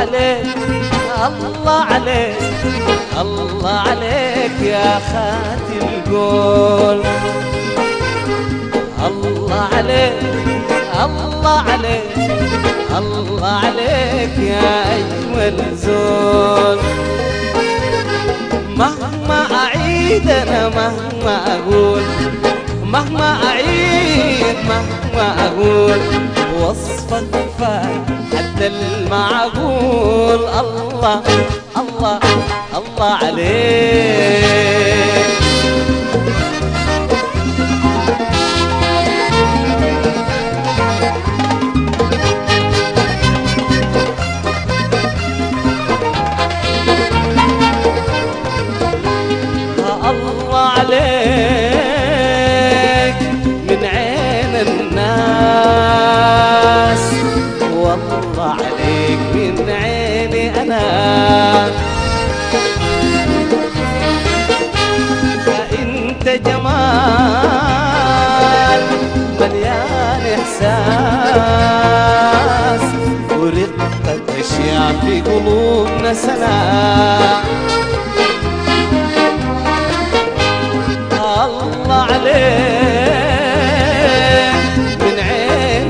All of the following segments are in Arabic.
عليك الله عليك الله عليك يا خاتي القول. الله عليك الله عليك الله عليك يا أجمل زول. مهما أعيد أنا مهما أقول، مهما أعيد مهما أقول، وصفك فات حتى المعقول. الله الله الله عليك. الله عليك من عين الناس، والله عليك من عيني أنا. فأنت جمال مليان إحساس، ورقة أشياء في قلوبنا سلام. الله عليك من عين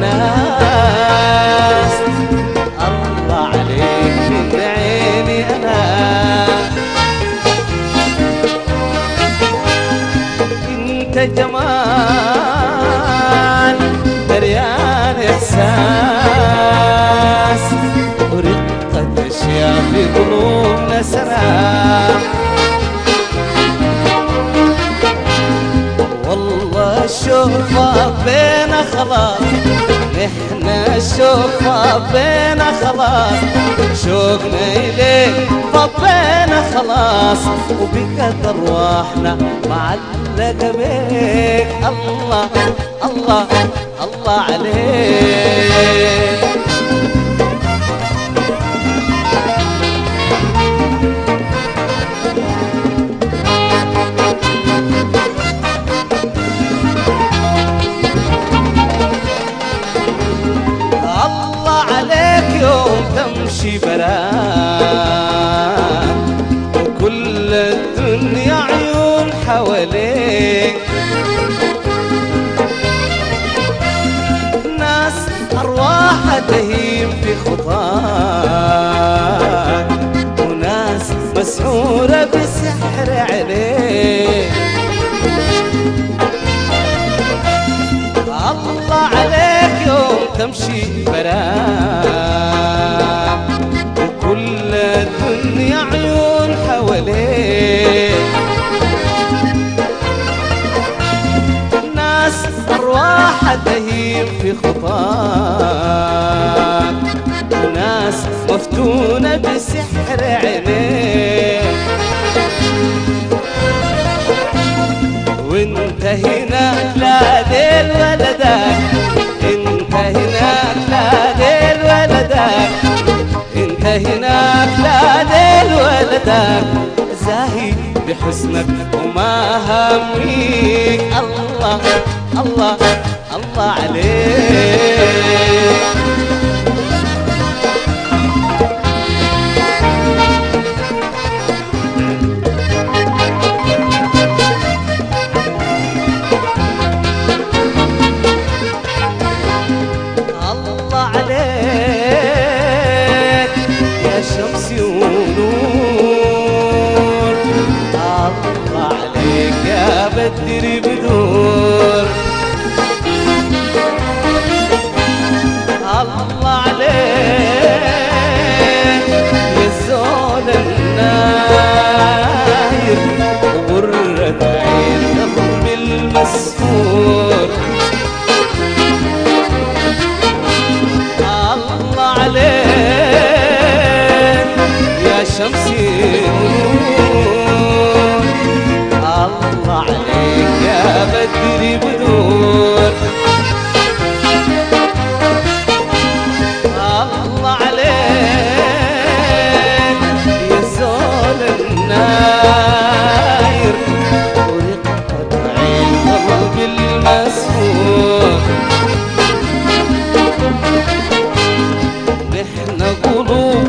الناس، الله عليك من عيني أنا. انت جمال دريان إحساس، ورقة أشياء في قلوبنا سلام. الشوفة بينا خلاص، نحنا الشوفة بينا خلاص، شوقنا إليك فضينا خلاص، وبقت أرواحنا معلقة بيك. الله الله الله عليك. يوم تمشي براك وكل الدنيا عيون حواليك، ناس أرواحها تهيم في خطاك، وناس مسحورة بسحر عليك. الله عليك يوم تمشي براك وكل الدنيا عيون حواليك، ناس أرواحها تهيم في خطاك، وناس مفتونة بسحر عينيك. وانت هناك لا ديل ولا داك، انت هناك لا ديل ولا داك، انت هناك لا ديل ولا داك، زاهي بحسنك وما هميك. الله الله الله عليك. شمس ونور، الله عليك يا بدر بدور. الله عليك يا زول الناير، وغرة عين قلب المسحور. الله عليك شمسي ونور، الله عليك يا بدر بدور. الله عليك يا زول الناير، ورقة عين قلب المسحور. نحن قلوب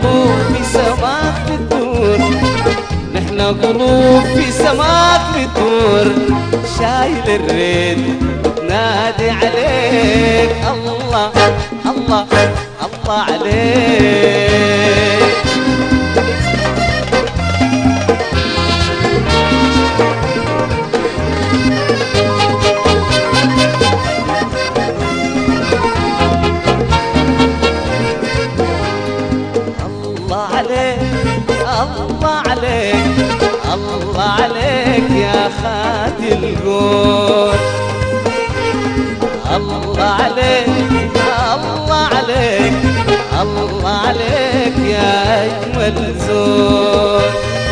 قلوب في سماك بتدور، نحن قلوب في سماك بتدور، شايل الريد نادي عليك. الله الله الله عليك. الله عليك الله عليك الله عليك يا خاتي القول. الله عليك الله عليك الله عليك يا أجمل زول.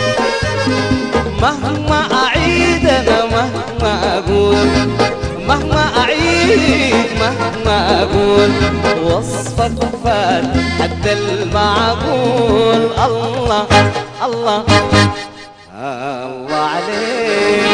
مهما أعيد أنا مهما أقول، مهما أعيد مهما أقول، وصفك فات حتى المعقول. الله الله الله عليك.